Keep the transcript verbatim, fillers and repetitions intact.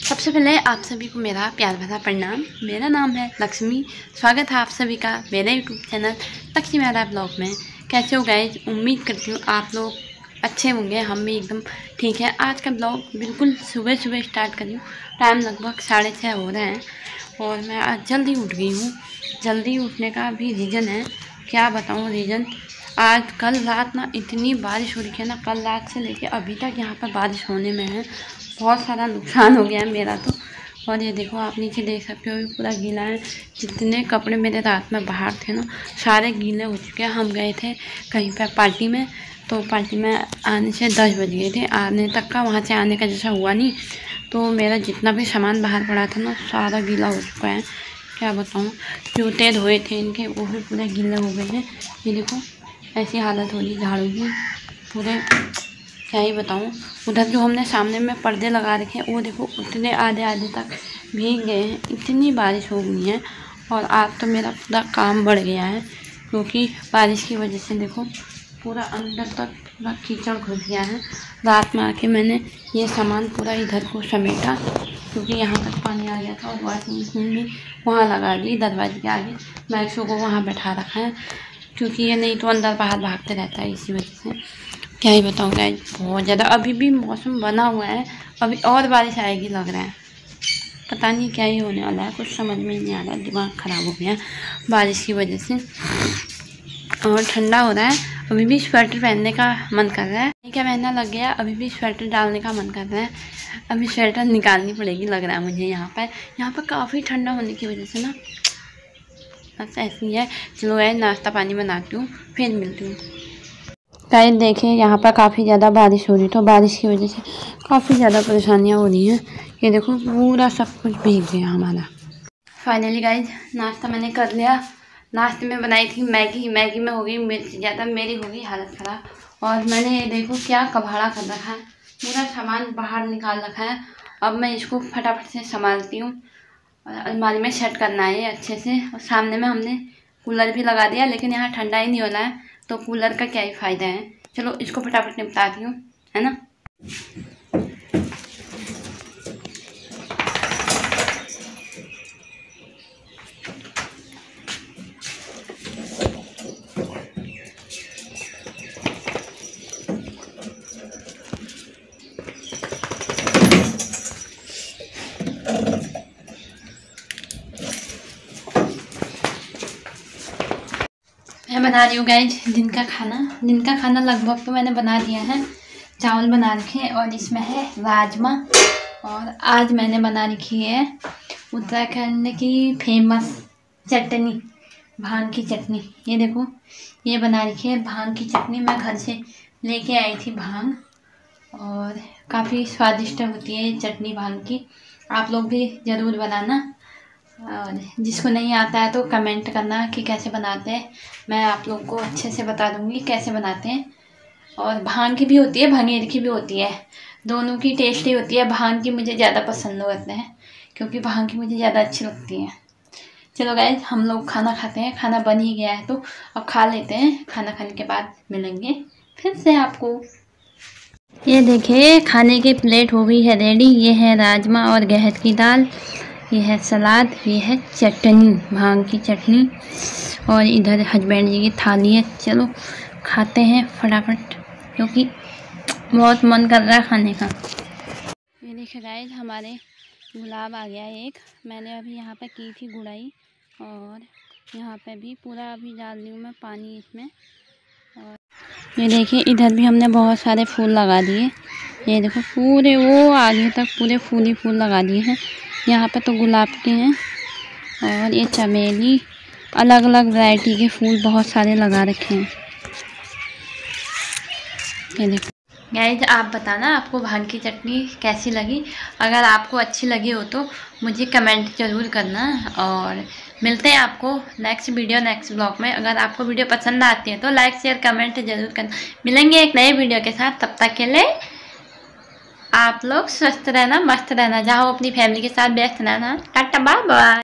सबसे पहले आप सभी को मेरा प्यार भरा प्रणाम। मेरा नाम है लक्ष्मी। स्वागत है आप सभी का मेरे यूट्यूब चैनल लक्ष्मी मेरा ब्लॉग में। कैसे हो गाइस? उम्मीद करती हूँ आप लोग अच्छे होंगे। हम भी एकदम ठीक है। आज का ब्लॉग बिल्कुल सुबह सुबह स्टार्ट कर रही हूँ। टाइम लगभग साढ़े छः हो रहे हैं और मैं आज जल्दी उठ गई हूँ। जल्दी उठने का भी रीज़न है, क्या बताऊँ रीज़न। आज कल रात ना इतनी बारिश हो रही है ना, कल रात से लेके अभी तक यहाँ पर बारिश होने में है। बहुत सारा नुकसान हो गया है मेरा तो। और ये देखो आप नीचे देख सकते हो पूरा गीला है। जितने कपड़े मेरे रात में बाहर थे ना सारे गीले हो चुके हैं। हम गए थे कहीं पर पार्टी में, तो पार्टी में आने से दस बज गए थे आने तक का। वहाँ से आने का जैसा हुआ नहीं, तो मेरा जितना भी सामान बाहर पड़ा था ना सारा गीला हो चुका है। क्या बताऊँ, जूते धोए थे इनके वो भी पूरे गीले हो गए हैं। ये देखो ऐसी हालत हो रही झाड़ू की पूरे, क्या ही बताऊँ। उधर जो हमने सामने में पर्दे लगा रखे हैं वो देखो उतने आधे आधे तक भीग गए हैं। इतनी बारिश हो गई है और आज तो मेरा पूरा काम बढ़ गया है, क्योंकि बारिश की वजह से देखो पूरा अंदर तक पूरा कीचड़ घुस गया है। रात में आके मैंने ये सामान पूरा इधर को समेटा, क्योंकि यहाँ तक पानी आ गया था। और वॉशिंग मशीन भी वहाँ लगा दी दरवाजे के आगे। मैक्सो को वहाँ बैठा रखा है, क्योंकि ये नहीं तो अंदर बाहर भागते रहता है, इसी वजह से। क्या ही बताऊँ गाइस, बहुत ज़्यादा अभी भी मौसम बना हुआ है। अभी और बारिश आएगी लग रहा है, पता नहीं क्या ही होने वाला है। कुछ समझ में नहीं आ रहा, दिमाग ख़राब हो गया बारिश की वजह से। और ठंडा हो रहा है, अभी भी स्वेटर पहनने का मन कर रहा है। क्या महीना लग गया, अभी भी स्वेटर डालने का मन कर रहा है। अभी स्वेटर निकालनी पड़ेगी लग रहा है मुझे। यहाँ पर यहाँ पर काफ़ी ठंडा होने की वजह से ना बस ऐसी है। चलो यार नाश्ता पानी बनाती हूँ, फिर मिलती हूँ। गाइस देखिए यहाँ पर काफ़ी ज़्यादा बारिश हो रही, तो बारिश की वजह से काफ़ी ज़्यादा परेशानियाँ हो रही हैं। ये देखो पूरा सब कुछ भीग गया हमारा। फाइनली गाइस नाश्ता मैंने कर लिया। नाश्ते में बनाई थी मैगी। मैगी में हो गई मिर्च ज़्यादा, मेरी हो गई हालत ख़राब। और मैंने ये देखो क्या कबाड़ा कर रखा है, पूरा सामान बाहर निकाल रखा है। अब मैं इसको फटाफट से संभालती हूँ और अलमारी में सेट करना है अच्छे से। और सामने में हमने कूलर भी लगा दिया, लेकिन यहाँ ठंडा ही नहीं हो रहा है, तो कूलर का क्या ही फ़ायदा है। चलो इसको फटाफट निपटाती हूँ, है ना। मैं बना रही हूँ गाइज दिन का खाना। दिन का खाना लगभग तो मैंने बना दिया है। चावल बना रखे हैं और इसमें है राजमा। और आज मैंने बना रखी है उत्तराखंड की फेमस चटनी, भांग की चटनी। ये देखो ये बना रखी है भांग की चटनी। मैं घर से लेके आई थी भांग, और काफ़ी स्वादिष्ट होती है ये चटनी भांग की। आप लोग भी ज़रूर बनाना, और जिसको नहीं आता है तो कमेंट करना कि कैसे बनाते हैं। मैं आप लोग को अच्छे से बता दूंगी कैसे बनाते हैं। और भांग की भी होती है, भंगेर की भी होती है, दोनों की टेस्टी होती है। भांग की मुझे ज़्यादा पसंद होते हैं, क्योंकि भांग की मुझे ज़्यादा अच्छी लगती है। चलो गाइस हम लोग खाना खाते हैं। खाना बन ही गया है तो अब खा लेते हैं। खाना खाने के बाद मिलेंगे फिर से आपको। ये देखिए खाने की प्लेट हो गई है रेडी। ये है राजमा और गहर की दाल, ये है सलाद, ये है चटनी भांग की चटनी, और इधर हस्बैंड जी की थाली है। चलो खाते हैं फटाफट, क्योंकि बहुत मन कर रहा है खाने का। ये देखिए गाइस हमारे गुलाब आ गया एक। मैंने अभी यहाँ पे की थी गुड़ाई, और यहाँ पे भी पूरा अभी डाल दी हूँ मैं पानी इसमें। और ये देखिए इधर भी हमने बहुत सारे फूल लगा दिए। ये देखो पूरे वो आगे तक पूरे फूल ही फूल लगा दिए हैं। यहाँ पे तो गुलाब के हैं, और ये चमेली, अलग अलग वैरायटी के फूल बहुत सारे लगा रखे हैं। ये देखो गाइस आप बताना आपको भांग की चटनी कैसी लगी। अगर आपको अच्छी लगी हो तो मुझे कमेंट ज़रूर करना। और मिलते हैं आपको नेक्स्ट वीडियो नेक्स्ट ब्लॉग में। अगर आपको वीडियो पसंद आती है तो लाइक शेयर कमेंट ज़रूर करना। मिलेंगे एक नए वीडियो के साथ, तब तक के लिए आप लोग स्वस्थ रहना, मस्त रहना, जाओ अपनी फैमिली के साथ व्यस्त रहना। Tata bye bye.